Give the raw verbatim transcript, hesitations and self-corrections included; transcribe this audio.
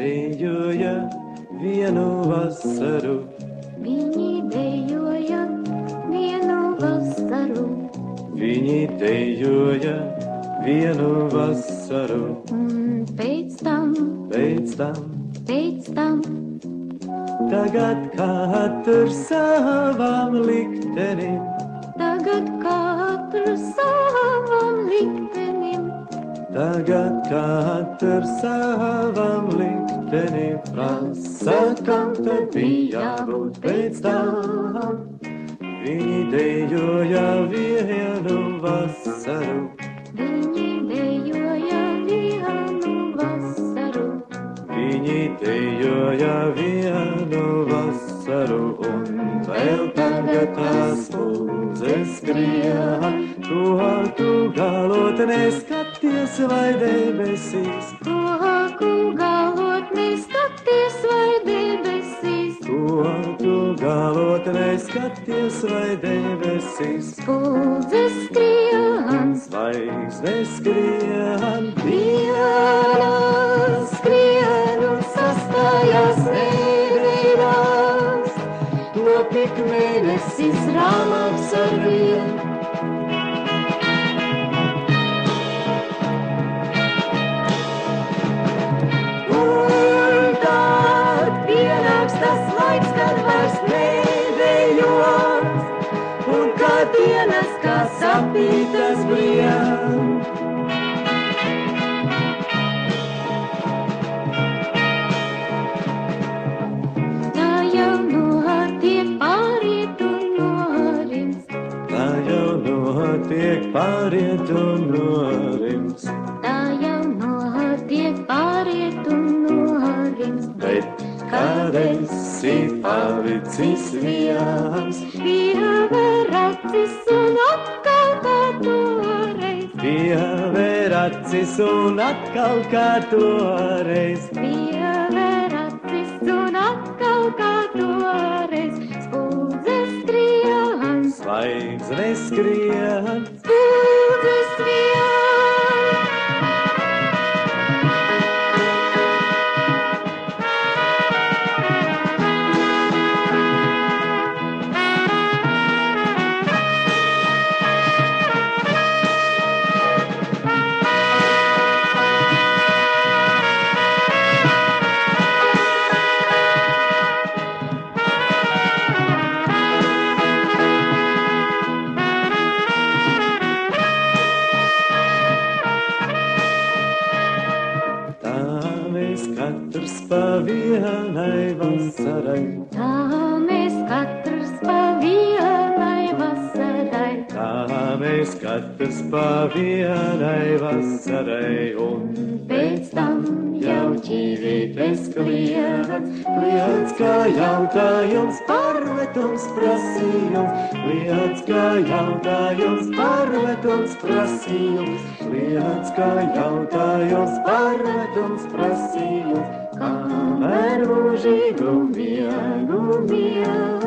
dejoja vienu vasaru. Viņi dejoja vienu vasaru. Viņi dejoja vienu vasaru. Un pēc tam, Pēc tam, pēc tam, tagad katrs savam liktenim. tagad katrs savam liktenim. Tagad katrs savam liktenim prasa, kam tad bija jābūt pēc tam. Viņi dejoja vienu vasaru. Viņi dejoja vienu vasaru. Viņi dejoja vienu vasaru, un vēl tagad tās pūzes skrien. Ko tu galot neskaties vai debesīs? Ko ku galot neskaties vai debesīs? Ko tu galot neskaties vai debesīs? Pūzes skrien, Zvaigznes skrien, dienas skrien un sastājās nedēļās. To tik mēnesis rāmāks ar vienu. Un tad pienāks tas laiks, kad vairs nedējos, un kad dienas kā sapītas brien. Tā jau notiek pāriet un norimst. tā jau notiek pāriet un norimst. Tā jau notiek pāriet un norimst. Bet kad esi palicis viens, Pievēr acis un atkal kā toreiz. pievēr acis un atkal kā toreiz. Pievēr acis un atkal kā toreiz. Spūdzes skrien, Zvaigznes skrien, spūdzes skrien. tā mēs katrs pa vienai vasarai. Tā mēs katrs pa vienai vasarai. Tā mēs katrs pa vienai vasarai, un Pēc tam jau ķīvītes kliedz. kliedz kā jautājums, pārmetums, prasījums. Kliedz kā jautājums, pārmetums, prasījums. Kliedz kā jautājums, pārmetums, prasījums. Kamēr mūžīgu miegu miegu.